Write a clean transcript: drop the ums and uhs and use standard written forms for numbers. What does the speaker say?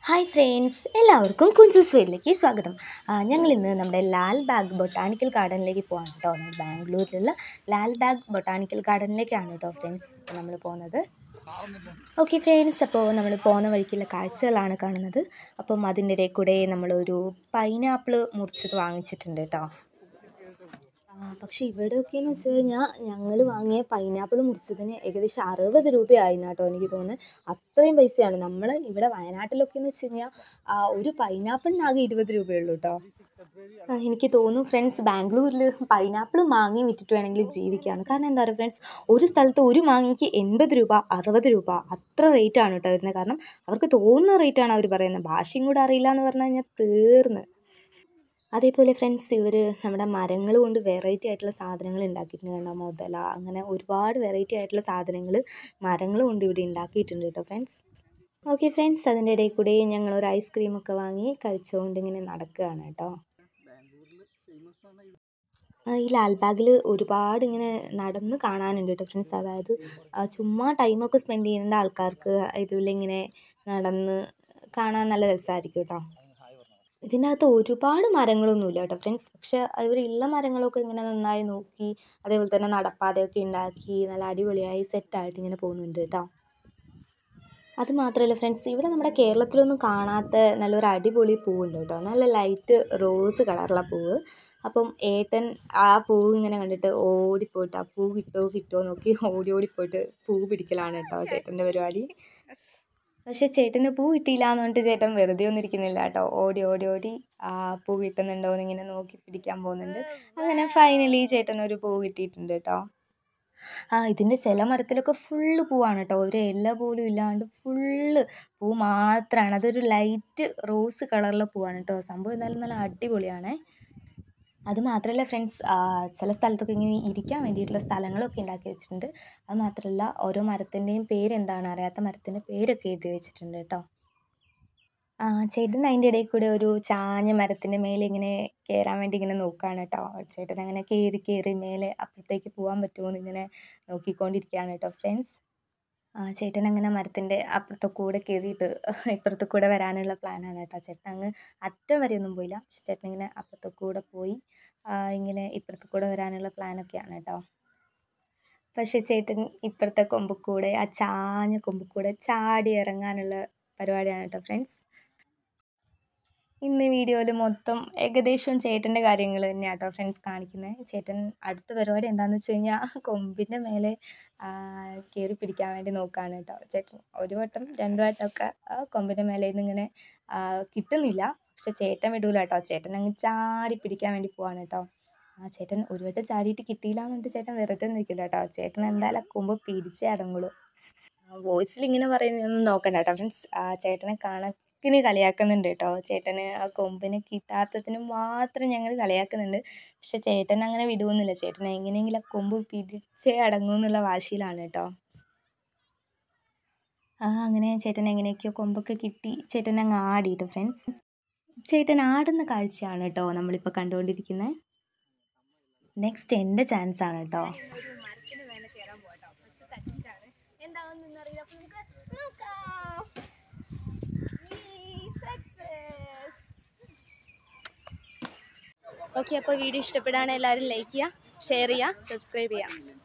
Hi friends, എല്ലാവർക്കും കുഞ്ചൂസ് വേയിലേക്ക് സ്വാഗതം. ഞങ്ങളിന്ന് നമ്മുടെ ലാൽബാഗ് ബൊട്ടാണിക്കൽ ഗാർഡനിലേക്ക് പോകാം കേട്ടോ. ബാംഗ്ലൂരിലുള്ള ലാൽബാഗ് ബൊട്ടാണിക്കൽ ഗാർഡനിലേക്കാണ് കേട്ടോ ഫ്രണ്ട്സ് നമ്മൾ പോകുന്നത്. ഓക്കെ ഫ്രണ്ട്സ്, അപ്പോൾ നമ്മൾ പോകുന്ന വഴിക്കുള്ള കാഴ്ചകളാണ് കാണുന്നത്. അപ്പം അതിൻ്റെ ഇടയിൽ കൂടെ നമ്മളൊരു പൈനാപ്പിൾ മുറിച്ചത് വാങ്ങിച്ചിട്ടുണ്ട് കേട്ടോ. പക്ഷേ ഇവിടെയൊക്കെയെന്ന് വെച്ച് കഴിഞ്ഞാൽ ഞങ്ങൾ വാങ്ങിയ പൈനാപ്പിൾ മുറിച്ചതിന് ഏകദേശം 60 രൂപയായിരുന്നു കേട്ടോ. എനിക്ക് തോന്നുന്നത് അത്രയും പൈസയാണ്. നമ്മൾ ഇവിടെ വയനാട്ടിലൊക്കെ എന്ന് വെച്ച് കഴിഞ്ഞാൽ ഒരു പൈനാപ്പിളിനാകെ 20 രൂപയുള്ളൂ കേട്ടോ. എനിക്ക് തോന്നുന്നു ഫ്രണ്ട്സ്, ബാംഗ്ലൂരിൽ പൈനാപ്പിൾ മാങ്ങയും വിറ്റിട്ട് വേണമെങ്കിൽ ജീവിക്കാമെന്ന്. കാരണം എന്താ പറയുക ഫ്രണ്ട്സ്, ഒരു സ്ഥലത്ത് ഒരു മാങ്ങയ്ക്ക് 80 രൂപ 60 രൂപ അത്ര റേറ്റാണ് കേട്ടോ വരുന്നത്. കാരണം അവർക്ക് തോന്നുന്ന റേറ്റാണ് അവർ പറയുന്നത്. ഭാഷയും കൂടെ അറിയില്ല എന്ന് പറഞ്ഞു കഴിഞ്ഞാൽ തീർന്ന്. അതേപോലെ ഫ്രണ്ട്സ്, ഇവർ നമ്മുടെ മരങ്ങൾ കൊണ്ട് വെറൈറ്റി ആയിട്ടുള്ള സാധനങ്ങൾ ഉണ്ടാക്കിയിട്ടുണ്ട് കേട്ടോ. മുതല, അങ്ങനെ ഒരുപാട് വെറൈറ്റി ആയിട്ടുള്ള സാധനങ്ങൾ മരങ്ങൾ കൊണ്ട് ഇവിടെ ഉണ്ടാക്കിയിട്ടുണ്ട് കേട്ടോ ഫ്രണ്ട്സ്. ഓക്കെ ഫ്രണ്ട്സ്, അതിൻ്റെ ഇടയിൽ കൂടെ ഞങ്ങളൊരു ഐസ്ക്രീമൊക്കെ വാങ്ങി കഴിച്ചുകൊണ്ട് ഇങ്ങനെ നടക്കുകയാണ് കേട്ടോ. ഈ ലാൽബാഗിൽ ഒരുപാട് ഇങ്ങനെ നടന്ന് കാണാനുണ്ട് കേട്ടോ ഫ്രണ്ട്സ്. അതായത് ചുമ്മാ ടൈമൊക്കെ സ്പെൻഡ് ചെയ്യേണ്ട ആൾക്കാർക്ക് ഇതിലിങ്ങനെ നടന്ന് കാണാൻ നല്ല രസമായിരിക്കും കേട്ടോ. ഇതിനകത്ത് ഒരുപാട് മരങ്ങളൊന്നുമില്ല കേട്ടോ ഫ്രണ്ട്സ്. പക്ഷെ ഇവരുള്ള മരങ്ങളൊക്കെ ഇങ്ങനെ നന്നായി നോക്കി, അതേപോലെ തന്നെ നടപ്പാതയൊക്കെ ഉണ്ടാക്കി നല്ല അടിപൊളിയായി സെറ്റായിട്ട് ഇങ്ങനെ പോകുന്നുണ്ട് കേട്ടോ. അത് മാത്രമല്ല ഫ്രണ്ട്സ്, ഇവിടെ നമ്മുടെ കേരളത്തിലൊന്നും കാണാത്ത നല്ലൊരു അടിപൊളി പൂവുണ്ട് കേട്ടോ. നല്ല ലൈറ്റ് റോസ് കളറുള്ള പൂവ്. അപ്പം ഏട്ടൻ ആ പൂവ് ഇങ്ങനെ കണ്ടിട്ട് ഓടിപ്പോയിട്ട് ആ പൂ കിട്ടുമോ നോക്കി ഓടിപ്പോയിട്ട് പൂ പിടിക്കലാണ് കേട്ടോ ചേട്ടൻ്റെ പരിപാടി. പക്ഷേ ചേട്ടന് പൂ കിട്ടിയില്ല എന്ന് പറഞ്ഞിട്ട് ചേട്ടൻ വെറുതെ ഒന്നും ഇരിക്കുന്നില്ല കേട്ടോ. ഓടി പൂ കിട്ടുന്നുണ്ടോ എന്നിങ്ങനെ നോക്കി പിടിക്കാൻ പോകുന്നുണ്ട്. അങ്ങനെ ഫൈനലി ചേട്ടനൊരു പൂ കിട്ടിയിട്ടുണ്ട് കേട്ടോ. ഇതിൻ്റെ ചില മരത്തിലൊക്കെ ഫുള്ള് പൂവാണ് കേട്ടോ. ഒരു ഇല പോലും ഇല്ലാണ്ട് ഫുള്ള് പൂ മാത്രമാണ്. അതൊരു ലൈറ്റ് റോസ് കളറിലെ പൂവാണ് കേട്ടോ. സംഭവം എന്തായാലും നല്ല അടിപൊളിയാണേ. അത് മാത്രമല്ല ഫ്രണ്ട്സ്, ചില സ്ഥലത്തൊക്കെ ഇങ്ങനെ ഇരിക്കാൻ വേണ്ടിയിട്ടുള്ള സ്ഥലങ്ങളൊക്കെ ഉണ്ടാക്കി വെച്ചിട്ടുണ്ട്. അത് മാത്രമല്ല ഓരോ മരത്തിൻ്റെയും പേരെന്താണ്, അറിയാത്ത മരത്തിൻ്റെ പേരൊക്കെ എഴുതി വെച്ചിട്ടുണ്ട് കേട്ടോ. ചേട്ടൻ അതിൻ്റെ ഇടയിൽ കൂടെ ഒരു ചാഞ്ഞ മരത്തിൻ്റെ മേലെ ഇങ്ങനെ കയറാൻ വേണ്ടി ഇങ്ങനെ നോക്കുകയാണ് കേട്ടോ. ചേട്ടൻ അങ്ങനെ കയറി മേലെ അപ്പുറത്തേക്ക് പോകാൻ പറ്റുമോ എന്നിങ്ങനെ നോക്കിക്കൊണ്ടിരിക്കുകയാണ് കേട്ടോ ഫ്രണ്ട്സ്. ചേട്ടൻ അങ്ങനെ മരത്തിൻ്റെ അപ്പുറത്തെ കൂടെ കയറിയിട്ട് ഇപ്പുറത്തെ കൂടെ വരാനുള്ള പ്ലാനാണ് കേട്ടോ. ചേട്ടൻ അങ്ങ് അറ്റം വരെയൊന്നും പോയില്ല. പക്ഷെ ചേട്ടൻ ഇങ്ങനെ അപ്പുറത്തെ കൂടെ പോയി ഇങ്ങനെ ഇപ്പുറത്തെ കൂടെ വരാനുള്ള പ്ലാനൊക്കെയാണ് കേട്ടോ. പക്ഷെ ചേട്ടൻ ഇപ്പുറത്തെ കൊമ്പിൽ കൂടെ, ആ ചാഞ്ഞ കൊമ്പിൽ കൂടെ ചാടി ഇറങ്ങാനുള്ള പരിപാടിയാണ് കേട്ടോ ഫ്രണ്ട്സ്. ഇന്ന് വീഡിയോയിൽ മൊത്തം ഏകദേശം ചേട്ടൻ്റെ കാര്യങ്ങൾ തന്നെയാണ് കേട്ടോ ഫ്രണ്ട്സ് കാണിക്കുന്നത്. ചേട്ടൻ അടുത്ത പരിപാടി എന്താണെന്ന് വെച്ച് കഴിഞ്ഞാൽ കൊമ്പിൻ്റെ മേലെ കയറി പിടിക്കാൻ വേണ്ടി നോക്കുകയാണ് കേട്ടോ. ചേട്ടൻ ഒരു വട്ടം 2 വട്ടമൊക്കെ കൊമ്പിൻ്റെ മേലെ നിന്ന് ഇങ്ങനെ കിട്ടുന്നില്ല. പക്ഷെ ചേട്ടൻ വിടൂല കേട്ടോ. ചേട്ടൻ അങ്ങ് ചാടി പിടിക്കാൻ വേണ്ടി പോവാണ് കേട്ടോ. ചേട്ടൻ ഒരു വട്ടം ചാടിയിട്ട് കിട്ടിയില്ല എന്ന് പറഞ്ഞിട്ട് ചേട്ടൻ വെറുതെ നിൽക്കില്ല കേട്ടോ. ചേട്ടൻ എന്തായാലും കൊമ്പ് പിടിച്ചേ അടങ്ങുള്ളൂ. വോയിസിൽ ഇങ്ങനെ പറയുന്നതൊന്നും നോക്കണ്ട കേട്ടോ ഫ്രണ്ട്സ്. ചേട്ടനെ കണക്കിന് കളിയാക്കുന്നുണ്ട് കേട്ടോ. ചേട്ടന് ആ കൊമ്പിനെ കിട്ടാത്തതിന് മാത്രം ഞങ്ങൾ കളിയാക്കുന്നുണ്ട്. പക്ഷെ ചേട്ടൻ അങ്ങനെ വിടുവൊന്നുമില്ല. ചേട്ടൻ എങ്ങനെയെങ്കിലും ആ കൊമ്പ് പിടിച്ചേ അടങ്ങൂ എന്നുള്ള വാശിയിലാണ് കേട്ടോ. അങ്ങനെ ചേട്ടൻ എങ്ങനെയൊക്കെയോ കൊമ്പൊക്കെ കിട്ടി ചേട്ടൻ അങ്ങ് ആടിയിട്ട് ഫ്രണ്ട്സ്. ചേട്ടൻ ആടുന്ന കാഴ്ചയാണ് കേട്ടോ നമ്മളിപ്പോൾ കണ്ടുകൊണ്ടിരിക്കുന്നത്. നെക്സ്റ്റ് എൻ്റെ ചാൻസ് ആണ് കേട്ടോ. ഓക്കെ, അപ്പോൾ വീഡിയോ ഇഷ്ടപ്പെടുകയാണെങ്കിൽ എല്ലാവരും ലൈക്ക് ചെയ്യുക, ഷെയർ ചെയ്യുക, സബ്സ്ക്രൈബ് ചെയ്യുക.